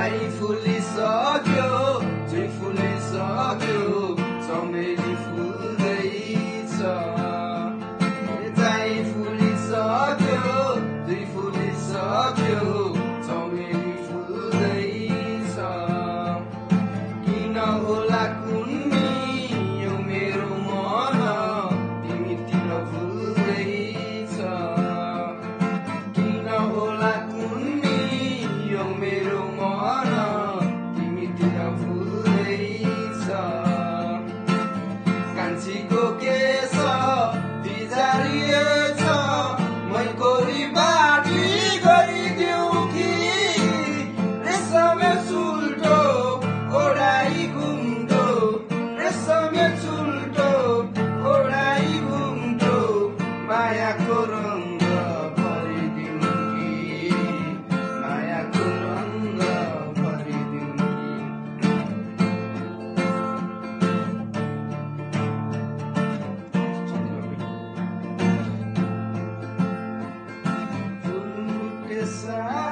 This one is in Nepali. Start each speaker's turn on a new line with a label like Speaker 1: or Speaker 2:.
Speaker 1: जाई फुलिसक्यो जुई फुलिसक्यो चमेली फुल्दैछ जाई फुलिसक्यो जुई फुलिसक्यो चमेली फुल्दैछ किन होला कुन्नी यो मेरो मन तिमीतिर फुल्दैछ किन होला कुन्नी यो मेरो मन तिमीतिर फुल्दैछ कान्छीको केश बिजारिएछ मै कोरी बाटी गरिदेऊ कि रेशमे चुल्टो ओढाई घुम्टो रेशमे चुल्टो ओढाई घुम्टो मायाको रङ्ग भरिदिनु कि मायाको रङ्ग भरिदिनु कि फुलके